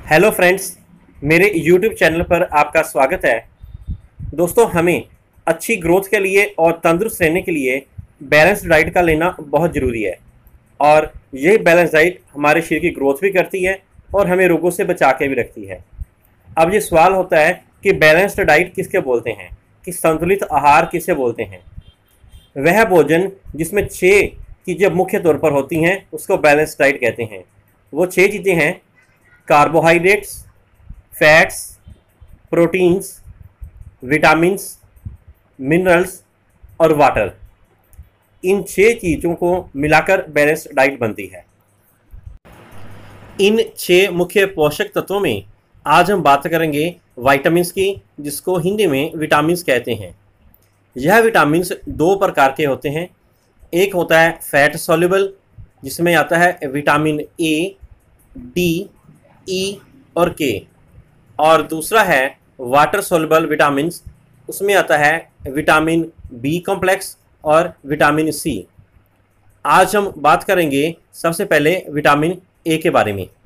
Hello friends, मेरे YouTube channel पर आपका स्वागत है। दोस्तों, हमें अच्छी ग्रोथ के लिए और तंदुरुस्त रहने के लिए बैलेंस्ड डाइट का लेना बहुत ज़रूरी है। और यही बैलेंस डाइट हमारे शरीर की ग्रोथ भी करती है और हमें रोगों से बचा के भी रखती है। अब ये सवाल होता है कि बैलेंस्ड डाइट किसके बोलते हैं, कि संतुलित आहार किसे बोलते हैं। वह भोजन जिसमें 6 चीज़ें मुख्य तौर पर होती हैं उसको बैलेंस्ड डाइट कहते हैं। वो 6 चीज़ें हैं: carbohydrates, fats, proteins, vitamins, minerals और वाटर। इन 6 चीज़ों को मिलाकर बैलेंस्ड डाइट बनती है। इन 6 मुख्य पोषक तत्वों में आज हम बात करेंगे विटामिन्स की, जिसको हिंदी में विटामिन्स कहते हैं। यह विटामिन्स 2 प्रकार के होते हैं। एक होता है फैट सॉल्युबल, जिसमें आता है विटामिन ए, डी, ई और के। और दूसरा है वाटर सॉल्युबल विटामिन्स, उसमें आता है विटामिन बी कॉम्प्लेक्स और विटामिन सी। आज हम बात करेंगे सबसे पहले विटामिन ए के बारे में।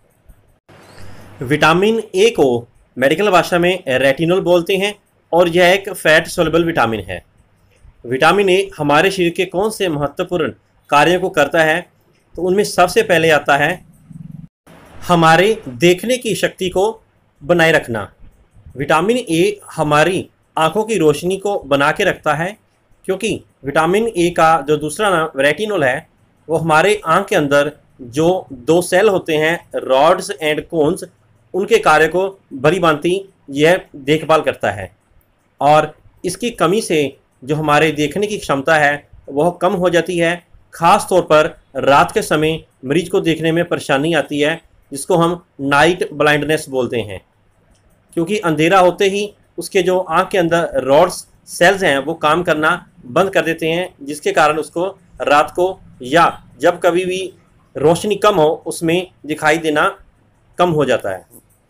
विटामिन ए को मेडिकल भाषा में रेटिनॉल बोलते हैं और यह एक फैट सॉल्युबल विटामिन है। विटामिन ए हमारे शरीर के कौन से महत्वपूर्ण कार्यों को करता है, तो उनमें सबसे पहले आता है हमारे देखने की शक्ति को बनाए रखना। विटामिन ए हमारी आँखों की रोशनी को बना के रखता है, क्योंकि विटामिन ए का जो दूसरा नाम रेटिनॉल है, वो हमारे आँख के अंदर जो 2 सेल होते हैं, रॉड्स एंड कोन्स, उनके कार्य को भली भांति यह देखभाल करता है। और इसकी कमी से जो हमारे देखने की क्षमता है वह कम हो जाती है। ख़ास तौर पर रात के समय मरीज को देखने में परेशानी आती है, जिसको हम नाइट ब्लाइंडनेस बोलते हैं, क्योंकि अंधेरा होते ही उसके जो आँख के अंदर रॉड्स सेल्स हैं वो काम करना बंद कर देते हैं, जिसके कारण उसको रात को या जब कभी भी रोशनी कम हो उसमें दिखाई देना कम हो जाता है।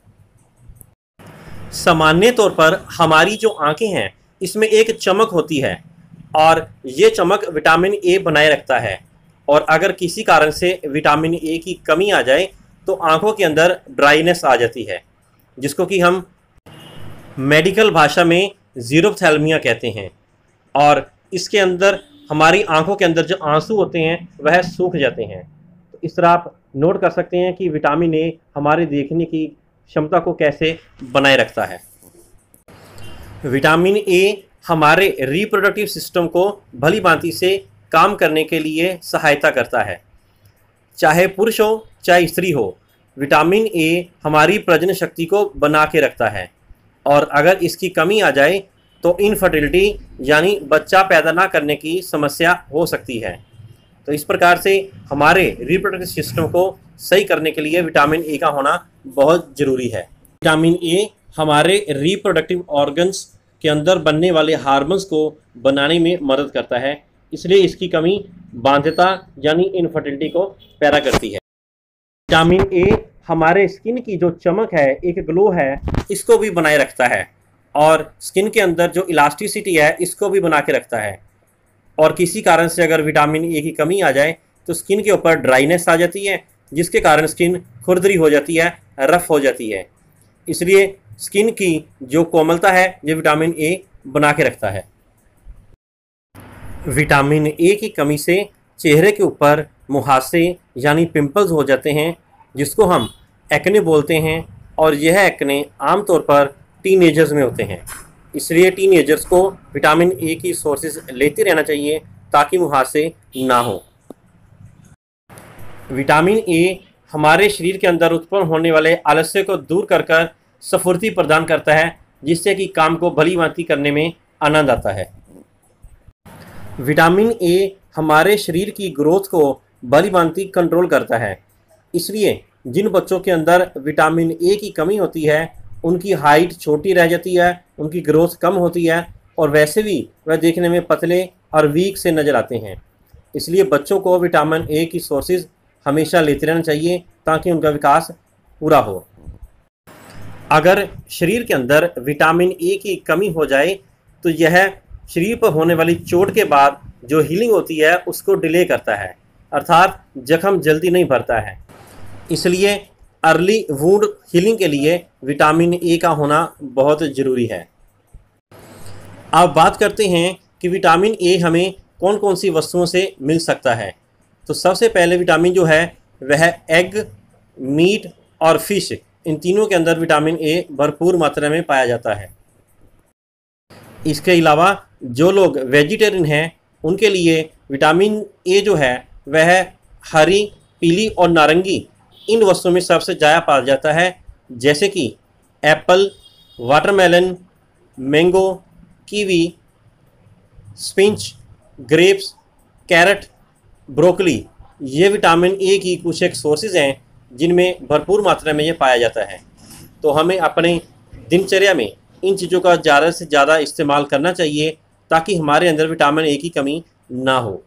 सामान्य तौर पर हमारी जो आँखें हैं इसमें एक चमक होती है और ये चमक विटामिन ए बनाए रखता है। और अगर किसी कारण से विटामिन ए की कमी आ जाए तो आँखों के अंदर ड्राइनेस आ जाती है, जिसको कि हम मेडिकल भाषा में ज़ीरोफ्थैल्मिया कहते हैं। और इसके अंदर हमारी आँखों के अंदर जो आंसू होते हैं वह सूख जाते हैं। तो इस तरह आप नोट कर सकते हैं कि विटामिन ए हमारे देखने की क्षमता को कैसे बनाए रखता है। विटामिन ए हमारे रिप्रोडक्टिव सिस्टम को भली भांति से काम करने के लिए सहायता करता है। चाहे पुरुष हो चाहे स्त्री हो, विटामिन ए हमारी प्रजनन शक्ति को बना के रखता है। और अगर इसकी कमी आ जाए तो इनफर्टिलिटी यानी बच्चा पैदा ना करने की समस्या हो सकती है। तो इस प्रकार से हमारे रिप्रोडक्टिव सिस्टम को सही करने के लिए विटामिन ए का होना बहुत ज़रूरी है। विटामिन ए हमारे रिप्रोडक्टिव ऑर्गन्स के अंदर बनने वाले हार्मोन्स को बनाने में मदद करता है, इसलिए इसकी कमी बाध्यता यानी इनफर्टिलिटी को पैदा करती है। विटामिन ए हमारे स्किन की जो चमक है, एक ग्लो है, इसको भी बनाए रखता है। और स्किन के अंदर जो इलास्टिसिटी है इसको भी बना के रखता है। और किसी कारण से अगर विटामिन ए की कमी आ जाए तो स्किन के ऊपर ड्राइनेस आ जाती है, जिसके कारण स्किन खुरदरी हो जाती है, रफ हो जाती है। इसलिए स्किन की जो कोमलता है ये विटामिन ए बना के रखता है। विटामिन ए की कमी से चेहरे के ऊपर मुहासे यानी पिंपल्स हो जाते हैं, जिसको हम एक्ने बोलते हैं। और यह एक्ने आमतौर पर टीनेजर्स में होते हैं। इसलिए टीनेजर्स को विटामिन ए की सोर्सेज लेते रहना चाहिए ताकि मुहासे ना हो। विटामिन ए हमारे शरीर के अंदर उत्पन्न होने वाले आलस्य को दूर कर स्फूर्ति प्रदान करता है, जिससे कि काम को भली भांति करने में आनंद आता है। विटामिन ए हमारे शरीर की ग्रोथ को भली भांति कंट्रोल करता है। इसलिए जिन बच्चों के अंदर विटामिन ए की कमी होती है उनकी हाइट छोटी रह जाती है, उनकी ग्रोथ कम होती है और वैसे भी वह देखने में पतले और वीक से नज़र आते हैं। इसलिए बच्चों को विटामिन ए की सोर्सेज हमेशा लेते रहना चाहिए ताकि उनका विकास पूरा हो। अगर शरीर के अंदर विटामिन ए की कमी हो जाए तो यह शरीर पर होने वाली चोट के बाद जो हीलिंग होती है उसको डिले करता है, अर्थात जख्म जल्दी नहीं भरता है। इसलिए अर्ली वुंड हीलिंग के लिए विटामिन ए का होना बहुत ज़रूरी है। अब बात करते हैं कि विटामिन ए हमें कौन कौन सी वस्तुओं से मिल सकता है। तो सबसे पहले विटामिन जो है वह एग, मीट और फिश, इन तीनों के अंदर विटामिन ए भरपूर मात्रा में पाया जाता है। इसके अलावा जो लोग वेजिटेरियन हैं उनके लिए विटामिन ए जो है वह हरी, पीली और नारंगी इन वस्तुओं में सबसे ज़्यादा पाया जाता है, जैसे कि apple, watermelon, mango, kiwi, spinach, grapes, carrot, broccoli. ये विटामिन ए की कुछ एक सोर्सेज हैं जिनमें भरपूर मात्रा में ये पाया जाता है। तो हमें अपने दिनचर्या में इन चीज़ों का ज़्यादा से ज़्यादा इस्तेमाल करना चाहिए ताकि हमारे अंदर विटामिन ए की कमी ना हो।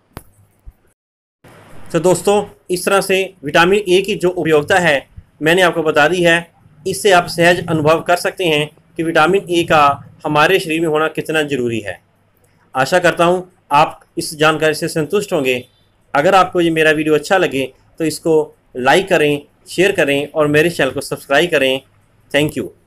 तो दोस्तों, इस तरह से विटामिन ए की जो उपयोगिता है मैंने आपको बता दी है। इससे आप सहज अनुभव कर सकते हैं कि विटामिन ए का हमारे शरीर में होना कितना ज़रूरी है। आशा करता हूँ आप इस जानकारी से संतुष्ट होंगे। अगर आपको ये मेरा वीडियो अच्छा लगे तो इसको लाइक करें, शेयर करें और मेरे चैनल को सब्सक्राइब करें। Thank you.